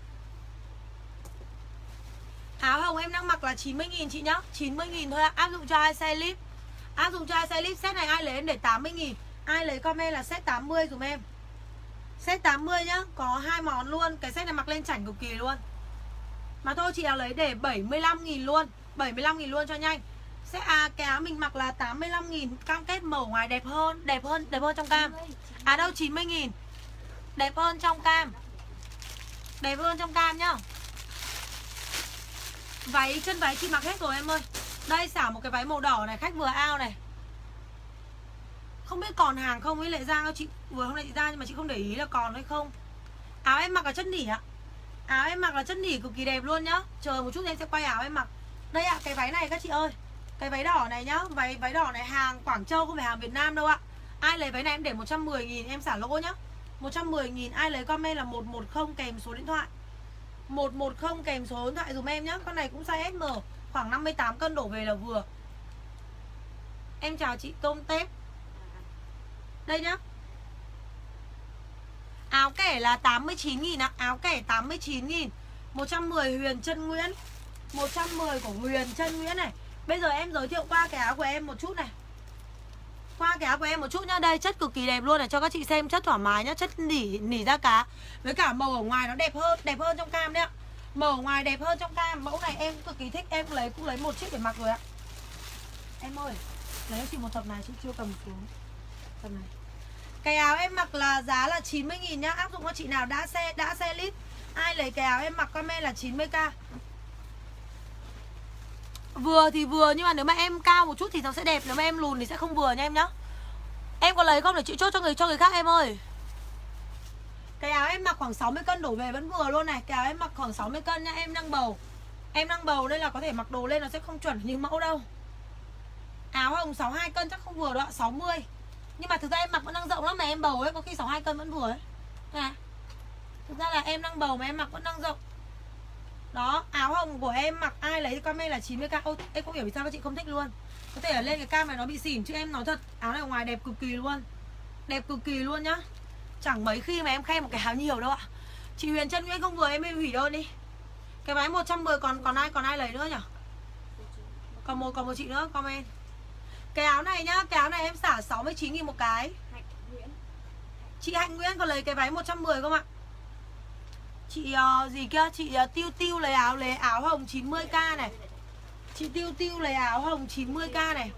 Áo hồng em đang mặc là 90.000 chị nhá. 90.000 thôi ạ. Áp dụng cho ai xe clip. Áp dụng cho ai xe clip. Set này ai lấy em để 80.000. Ai lấy comment là set 80 dùm em. Set 80 nhá. Có 2 món luôn. Cái set này mặc lên chảnh cực kỳ luôn. Mà thôi chị nào lấy để 75.000 luôn. 75.000 luôn cho nhanh. Cái áo mình mặc là 85.000. Cam kết màu ngoài đẹp hơn trong cam. À đâu 90.000. Đẹp hơn trong cam. Đẹp hơn trong cam nhá. Chân váy chị mặc hết rồi em ơi. Đây xả một cái váy màu đỏ này. Khách vừa ao này. Không biết còn hàng không với Lệ Giang. Chị vừa hôm nay chị ra nhưng mà chị không để ý là còn hay không. Áo em mặc là chất nỉ ạ. Áo em mặc là chất nỉ cực kỳ đẹp luôn nhá. Chờ một chút em sẽ quay áo em mặc. Đây ạ, cái váy này các chị ơi. Cái váy đỏ này nhá. Váy đỏ này hàng Quảng Châu không phải hàng Việt Nam đâu ạ. Ai lấy váy này em để 110.000 em xả lỗ nhá. 110.000 ai lấy comment là 110 kèm số điện thoại. 110 kèm số điện thoại dùm em nhá. Con này cũng size SM, khoảng 58 cân đổ về là vừa. Em chào chị Tôm Tép. Đây nhá. Áo kẻ là 89.000 ạ. Áo kẻ 89.000. 110 Huyền Trân Nguyễn. 110 của Huyền Trân Nguyễn này. Bây giờ em giới thiệu qua cái áo của em một chút này. Qua cái áo của em một chút nhá. Đây chất cực kỳ đẹp luôn này. Cho các chị xem chất thoải mái nhá. Chất nỉ da cá. Với cả màu ở ngoài nó đẹp hơn trong cam đấy ạ. Màu ở ngoài đẹp hơn trong cam. Mẫu này em cực kỳ thích. Em cũng lấy một chiếc để mặc rồi ạ. Em ơi, lấy cho chị một tập này. Chị chưa cầm xuống tập này. Cái áo em mặc là giá là 90.000 nhá. Áp dụng cho chị nào đã xe lít. Ai lấy cái áo em mặc comment là 90k. Vừa thì vừa, nhưng mà nếu mà em cao một chút thì nó sẽ đẹp. Nếu mà em lùn thì sẽ không vừa nha em nhá. Em có lấy không để chị chốt cho người khác em ơi. Cái áo em mặc khoảng 60 cân đổ về vẫn vừa luôn này. Cái áo em mặc khoảng 60 cân nha. Em đang bầu. Em đang bầu nên là có thể mặc đồ lên nó sẽ không chuẩn như mẫu đâu. Áo hồng 62 cân chắc không vừa đâu ạ, 60. Nhưng mà thực ra em mặc vẫn đang rộng lắm mà em bầu ấy. Có khi 62 cân vẫn vừa ấy à. Thực ra là em đang bầu mà em mặc vẫn đang rộng. Đó, áo hồng của em mặc ai lấy comment là 90k. Ô, em không hiểu vì sao các chị không thích luôn. Có thể là lên cái cam này nó bị xỉn. Chứ em nói thật, áo này ở ngoài đẹp cực kỳ luôn. Đẹp cực kỳ luôn nhá. Chẳng mấy khi mà em khen một cái áo nhiều đâu ạ. Chị Huyền Trân Nguyễn không vừa em hủy đơn đi. Cái váy 110 còn ai lấy nữa nhỉ? Còn một chị nữa comment. Cái áo này nhá, cái áo này em xả 69.000 một cái. Chị Hạnh Nguyễn còn lấy cái váy 110 không ạ? Chị gì kia, chị Tiêu lấy áo hồng 90k này. Chị Tiêu lấy áo hồng 90k này.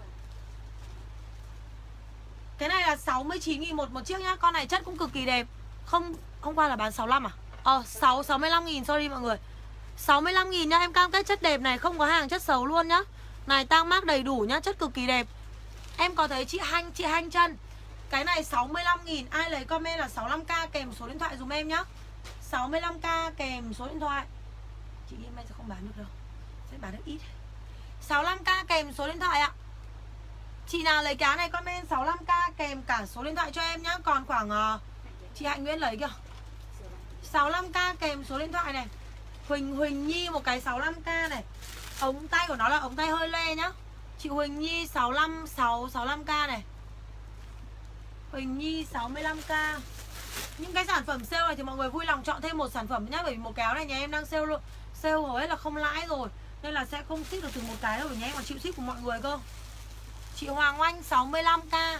Cái này là 69.000 một chiếc nhá. Con này chất cũng cực kỳ đẹp. Hôm qua là bán 65 à? 65.000, sorry mọi người. 65.000 nhá, em cam kết chất đẹp này, không có hàng chất xấu luôn nhá. Này tang mác đầy đủ nhá, chất cực kỳ đẹp. Em có thấy chị Hanh chân. Cái này 65.000, ai lấy comment là 65k kèm số điện thoại dùm em nhá. 65k kèm số điện thoại. Chị nghĩ em sẽ không bán được đâu. Sẽ bán được ít. 65k kèm số điện thoại ạ. Chị nào lấy cái này comment 65k kèm cả số điện thoại cho em nhá. Còn khoảng chị Hạnh Nguyễn lấy kìa. 65k kèm số điện thoại này. Huỳnh Nhi một cái 65k này. Ống tay của nó là ống tay hơi le nhá. Chị Huỳnh Nhi 65k này. Huỳnh Nhi 65k. Những cái sản phẩm sale này thì mọi người vui lòng chọn thêm một sản phẩm nhá. Bởi vì một cái áo này nhà em đang sale luôn. Sale hầu hết là không lãi rồi. Nên là sẽ không ship được từ một cái đâu nhé. Mà chịu ship của mọi người cơ. Chị Hoàng Oanh 65k.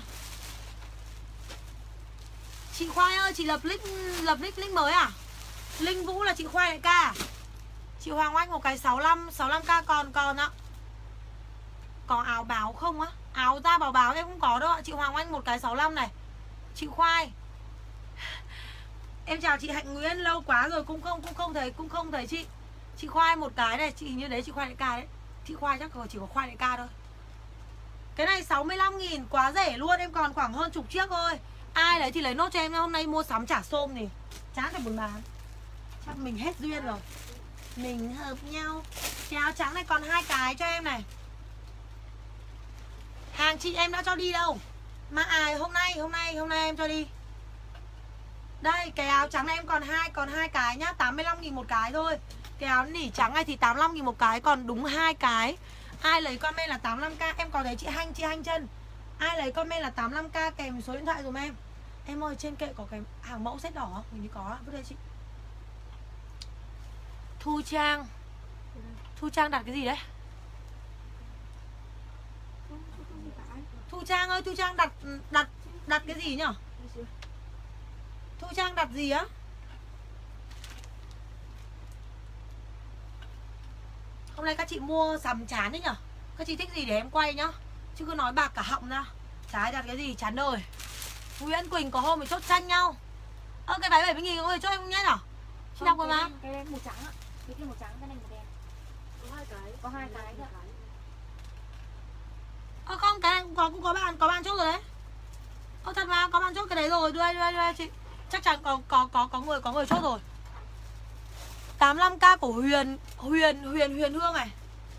Chị Khoai ơi, chị lập link mới à? Linh Vũ là chị Khoai lại ca. Chị Hoàng Oanh một cái 65k còn ạ. Có áo báo không á? Áo da báo em không có đâu ạ. Chị Hoàng Oanh một cái 65 này. Chị Khoai. Em chào chị Hạnh Nguyễn, lâu quá rồi cũng không thấy chị. Chị Khoai một cái này, chị như đấy chị Khoai đại ca đấy. Chị Khoai chắc chỉ có Khoai đại ca thôi. Cái này 65.000 quá rẻ luôn, em còn khoảng hơn chục chiếc thôi. Ai lấy thì lấy nốt cho em, hôm nay mua sắm trả xôm thì chán phải buồn bán. Chắc mình hết duyên rồi. Mình hợp nhau. Cái áo trắng này còn 2 cái cho em này. Hàng chị em đã cho đi đâu. Mà hôm nay em cho đi. Đây, cái áo trắng này em còn hai cái nhá, 85.000 một cái thôi. Cái áo nỉ trắng này thì 85.000 một cái, còn đúng 2 cái. Ai lấy comment là 85k, em có thấy chị Hanh chân. Ai lấy comment là 85k kèm số điện thoại dùm em. Em ơi, trên kệ có cái hàng mẫu set đỏ không? Mình đi có, vứt đây chị. Thu Trang đặt cái gì đấy? Thu Trang ơi, Thu Trang đặt cái gì nhở? Thu Trang đặt gì á? Hôm nay các chị mua sắm chán đấy nhở? Các chị thích gì để em quay nhá. Chứ cứ nói bạc cả họng ra. Chả ai đặt cái gì chán đời. Nguyễn Quỳnh có hôm phải chốt tranh nhau. Cái váy 70.000 có người chốt em không nhé nhở? Chị đọc rồi mà. Cái màu trắng ạ. Cái kia màu trắng, cái này màu đen. Có hai cái nữa. Không, cái này cũng có bạn chốt rồi đấy. Thật mà, có bạn chốt cái đấy rồi, đưa đây chị. Chắc chắn có người chốt rồi. 85k của Huyền Hương này.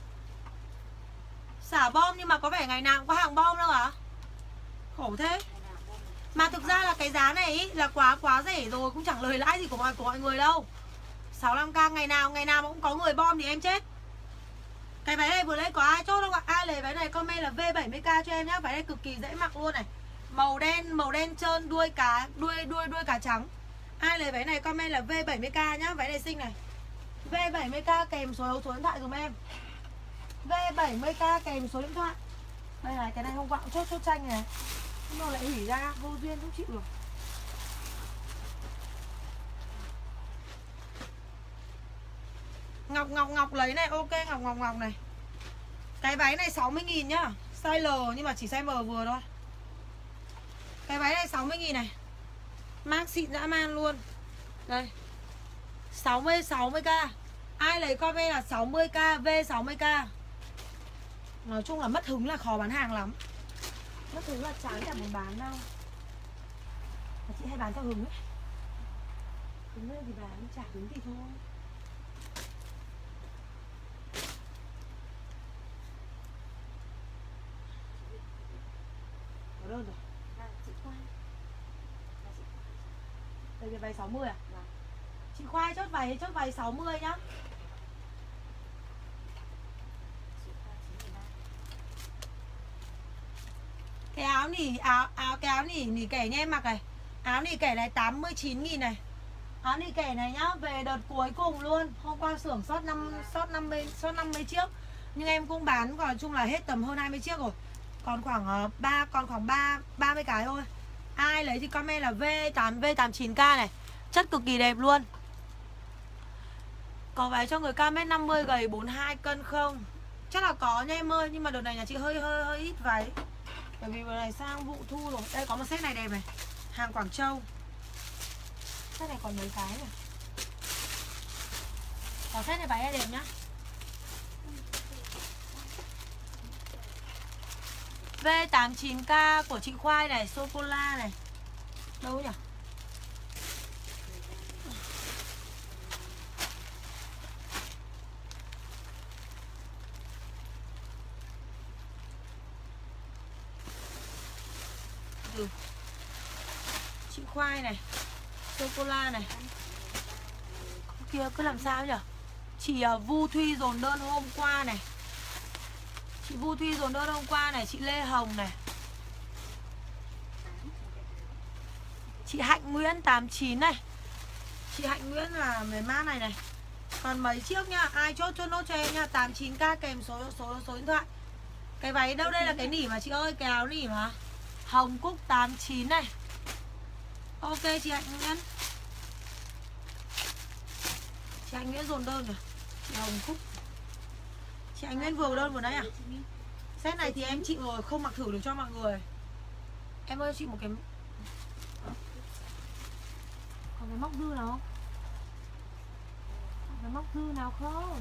Xả bom nhưng mà có vẻ ngày nào cũng có hàng bom đâu à? Khổ thế. Mà thực ra là cái giá này ý, là quá rẻ rồi, cũng chẳng lời lãi gì của mọi người đâu. 65k ngày nào mà cũng có người bom thì em chết. Cái váy này vừa nãy có ai chốt không ạ? Ai lấy váy này comment là V70k cho em nhá. Váy này cực kỳ dễ mặc luôn này. Màu đen trơn, đuôi cá trắng. Ai lấy váy này comment là V70k nhá. Váy này xinh này. V70k kèm số điện thoại dùm em. V70k kèm số điện thoại. Đây này, cái này hôm qua cũng chốt tranh này. Nhưng mà lại hủy ra, vô duyên không chịu được. Ngọc lấy này, ok Ngọc này. Cái váy này 60.000 nhá. Size L nhưng mà chỉ size M vừa thôi. Cái váy này 60.000 này. Mác xịn dã man luôn. Đây 60k. Ai lấy comment là 60k, V60k. Nói chung là mất hứng là khó bán hàng lắm. Mất hứng là chán chẳng muốn bán đâu. Mà chị hay bán theo hứng ấy. Hứng lên thì bán, chả hứng thì thôi. Có đơn rồi. Chị Khoai. Đây cái váy 60 à? Vâng. Chị Khoai chốt váy 60 nhá. Cái áo nỉ kẻ nha em mặc này. Áo nỉ kẻ này 89.000 này. Áo nỉ kẻ này nhá, về đợt cuối cùng luôn. Hôm qua xưởng sót 50 chiếc. Nhưng em cũng bán còn chung là hết tầm hơn 20 chiếc rồi. Còn khoảng 30 cái thôi. Ai lấy thì comment là V89k này. Chất cực kỳ đẹp luôn. Có váy cho người cao 1m50 gầy 42 cân không? Chắc là có nha em ơi. Nhưng mà đợt này nhà chị hơi ít váy. Bởi vì vừa này sang vụ thu rồi. Đây có một set này đẹp này. Hàng Quảng Châu. Set này còn mấy cái này. Có set này váy này đẹp nhá. V89k của chị Khoai này. Sô-cô-la này. Đâu nhỉ? Chị Khoai này. Sô-cô-la này. Kia cứ làm sao nhỉ? Chị Vu Thuy dồn đơn hôm qua này. Chị Vu Thuy dồn đơn hôm qua này. Chị Lê Hồng này. Chị Hạnh Nguyễn 89 này. Chị Hạnh Nguyễn là mấy mã này này. Còn mấy chiếc nhá. Ai chốt nốt cho em nha. 89k kèm số điện thoại. Cái váy đâu đây là cái nỉ mà chị ơi. Cái áo nỉ mà. Hồng Cúc 89 này. Ok chị Hạnh Nguyễn. Chị Hạnh Nguyễn dồn đơn rồi. Chị Hồng Cúc. Chị Hạnh Nguyễn vừa đơn vừa nãy à? Set này thì em chịu rồi, không mặc thử được cho mọi người. Em ơi chị một cái. Còn cái móc dư nào không? Còn cái móc dư nào không?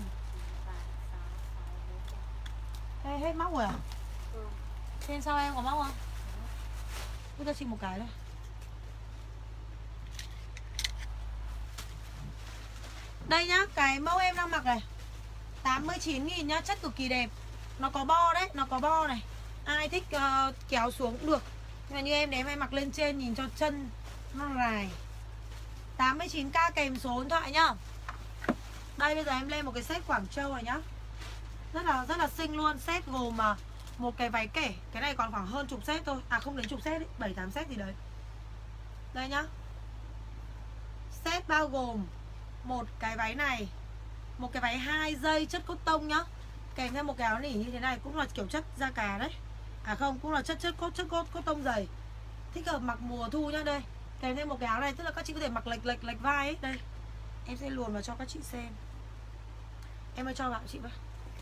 Ê, hết móc rồi à? Trên sau em có móc không? Cứ cho chị một cái thôi. Đây nhá, cái mẫu em đang mặc này 89.000 nhá, chất cực kỳ đẹp. Nó có bo đấy, nó có bo này. Ai thích kéo xuống cũng được. Nhưng mà như em thì em hay mặc lên trên nhìn cho chân nó dài. 89k kèm số điện thoại nhá. Đây bây giờ em lên một cái set Quảng Châu này nhá. Rất là xinh luôn. Set gồm một cái váy kể. Cái này còn khoảng hơn chục set thôi. À không đến chục set đấy, 7-8 set gì đấy. Đây nhá. Set bao gồm một cái váy này, một cái váy 2 dây chất cốt tông nhá, kèm theo một cái áo nỉ như thế này, cũng là kiểu chất da cà đấy. À không, cũng là chất cốt tông dày. Thích hợp mặc mùa thu nhá. Đây, kèm thêm một cái áo này, tức là các chị có thể mặc lệch vai ấy. Đây, em sẽ luồn vào cho các chị xem. Em ơi cho bạn chị với.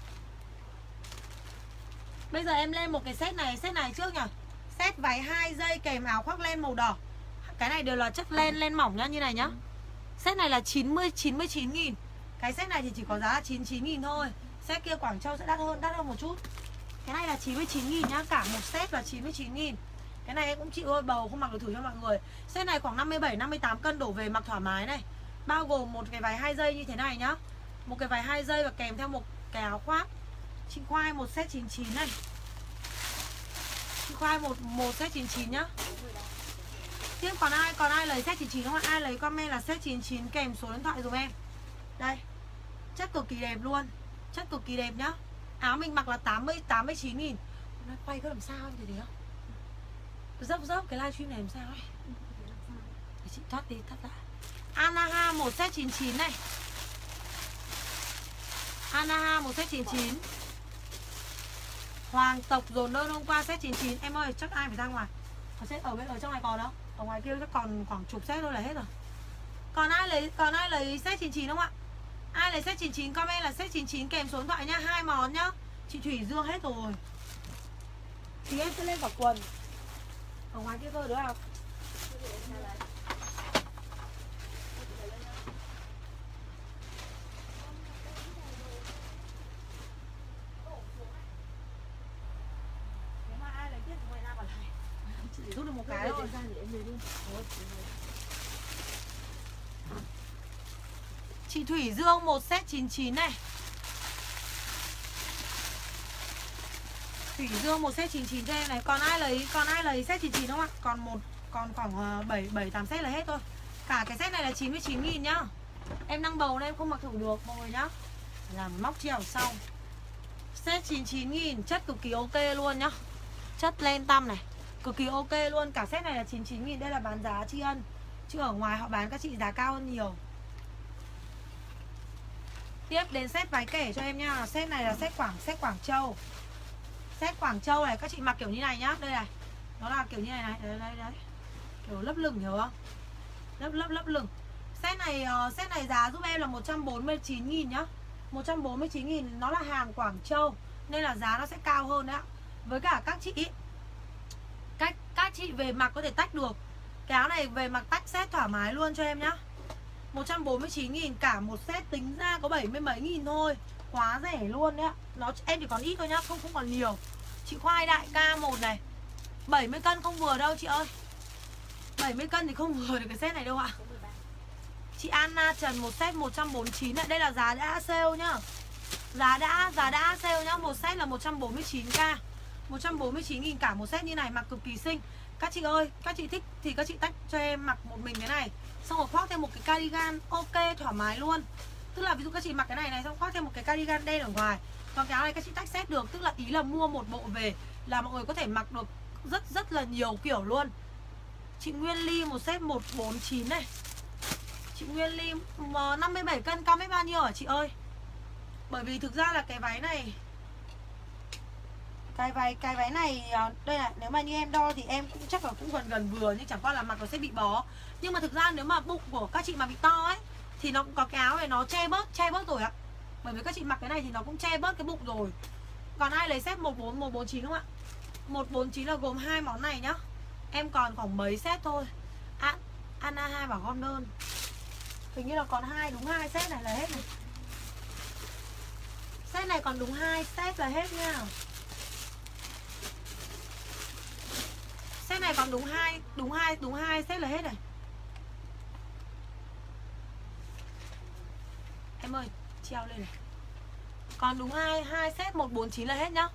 Bây giờ em lên một cái set này trước nhỉ. Set váy 2 dây kèm áo khoác len màu đỏ. Cái này đều là chất len mỏng nhá, như này nhá. Set này là 99.000. Cái set này thì chỉ có giá là 99.000 thôi. Set kia Quảng Châu sẽ đắt hơn một chút. Cái này là 99.000 nhá, cả một set là 99.000. Cái này em cũng chịu ơi, bầu không mặc được thử cho mọi người. Set này khoảng 57-58 cân đổ về mặc thoải mái này. Bao gồm một cái váy 2 dây như thế này nhá. Một cái váy 2 dây và kèm theo một cái áo khoác. Chị khoai một set 99 này. Chị khoai một set 99 nhá. Tiếp còn ai lấy set 99 không ạ? Ai lấy comment là set 99 kèm số điện thoại dùm em. Đây. Chất cực kỳ đẹp luôn. Chất cực kỳ đẹp nhá. Áo mình mặc là 89.000. Nó quay có làm sao anh thì không? Dốc cái livestream này làm sao ấy? Để chị thoát ra. Anaha một set 99 này. Anaha một set 99. Hoàng tộc dồn đơn hôm qua set 99. Em ơi chắc ai phải ra ngoài. Ở bên ở trong này còn đâu? Ở ngoài kia chắc còn khoảng chục set thôi là hết rồi. Còn ai lấy set 99 không ạ? Ai lấy set 99 comment là set 99 kèm số điện thoại nhá, 2 món nhá. Chị Thủy Dương hết rồi. Thì em sẽ lên cả quần. Ở ngoài kia cơ được không? Nếu mà ai lấy tiếp thì ngoài ra còn lại. Chị chỉ rút được một cái thôi. Chị Thủy Dương một set 99 này. Thủy Dương một set 99 cho em này. Còn ai lấy set 99 không ạ? Còn khoảng 7-8 set là hết thôi. Cả cái set này là 99.000 nhá. Em đang bầu nên em không mặc thử được mọi người nhá. Làm móc treo sau. Set 99.000, chất cực kỳ ok luôn nhá. Chất len tăm này, cực kỳ ok luôn. Cả set này là 99.000, đây là bán giá tri ân. Chứ ở ngoài họ bán các chị giá cao hơn nhiều. Tiếp đến set váy kể cho em nha. Set này là set Quảng Châu. Set Quảng Châu này các chị mặc kiểu như này nhá. Đây này. Nó là kiểu như này này. Đấy. Kiểu lấp lửng hiểu không? Lấp lửng. Set này giá giúp em là 149.000 nhá. 149.000, nó là hàng Quảng Châu nên là giá nó sẽ cao hơn đấy ạ. Với cả các chị các chị về mặc có thể tách được. Cái áo này về mặc tách set thoải mái luôn cho em nhá. 149.000 cả một set, tính ra có 70 mấy nghìn thôi. Quá rẻ luôn đấy ạ. Em chỉ còn ít thôi nhá, không còn nhiều. Chị khoai đại K1 này 70 cân không vừa đâu chị ơi. 70 cân thì không vừa được cái set này đâu ạ. Chị Anna Trần một set 149 này. Đây là giá đã sale nhá. Giá đã sale nhá. Một set là 149k. 149.000 cả một set như này, mặc cực kỳ xinh. Các chị ơi, các chị thích thì các chị tách cho em mặc một mình cái này, xong rồi khoác thêm một cái cardigan ok thoải mái luôn. Tức là ví dụ các chị mặc cái này xong khoác thêm một cái cardigan đen ở ngoài. Còn cái áo này các chị tách set được. Tức là ý là mua một bộ về là mọi người có thể mặc được rất là nhiều kiểu luôn. Chị Nguyên Ly một set 149 này. Chị Nguyên Ly 57 cân, cao mét bao nhiêu hả chị ơi? Bởi vì thực ra là cái váy này đây này, nếu mà như em đo thì em cũng chắc là cũng gần vừa, nhưng chẳng qua là mặc nó sẽ bị bó. Nhưng mà thực ra nếu mà bụng của các chị mà bị to ấy thì nó cũng có cái áo này nó che bớt rồi ạ. Bởi vì các chị mặc cái này thì nó cũng che bớt cái bụng rồi. Còn ai lấy set 149 không ạ? 149 là gồm 2 món này nhá. Em còn khoảng mấy set thôi. Anna 2 bảo gom đơn. Hình như là còn đúng 2 set này là hết này. Set này còn đúng 2 set là hết nha. Set này còn đúng hai set là hết này. em ơi. Treo lên này. Còn đúng hai set 149 là hết nhá.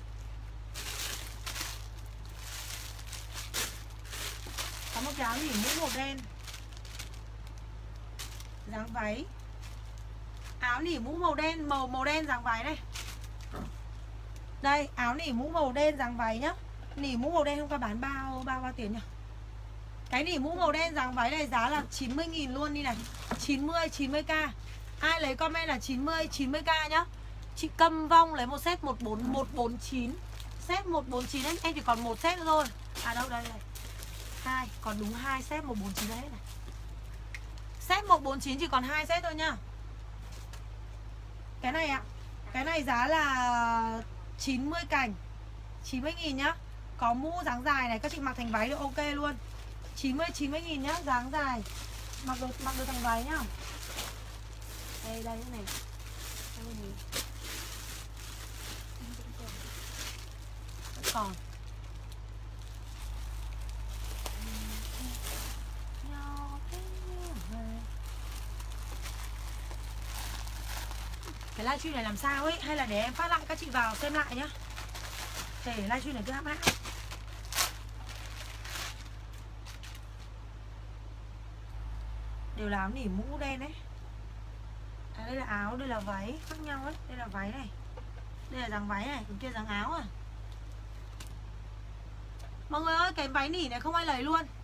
Có một cái áo nỉ mũ màu đen, dáng váy. Áo nỉ mũ màu đen, màu đen dáng váy này. Đây, áo nỉ mũ màu đen dáng váy nhá. Nỉ mũ màu đen hôm qua bán bao tiền nhỉ? Cái nỉ mũ màu đen dáng váy này giá là 90.000 luôn đi này. 90k. Ai lấy comment là 90k nhá. Chị Câm Vong lấy một set 149. Set 149 em chỉ còn một set nữa thôi. À đâu đây này. 2, còn đúng 2 set 149 hết này. Set 149 chỉ còn 2 set thôi nhá. Cái này ạ. Cái này giá là 90 cành, 90.000 nhá. Có mũ dáng dài này, các chị mặc thành váy được ok luôn. 90.000 nhá, dáng dài. Mặc được thành váy nhá. Đây cái này. Còn cái livestream này làm sao ấy, hay là để em phát lại các chị vào xem lại nhá. Để livestream này cứ hấp hãng. Đều là áo nỉ mũ đen đấy. À, đây là áo, đây là váy khác nhau ấy. Đây là váy này, đây là dáng váy này, còn kia dáng áo à. Mọi người ơi, cái váy nỉ này không ai lấy luôn.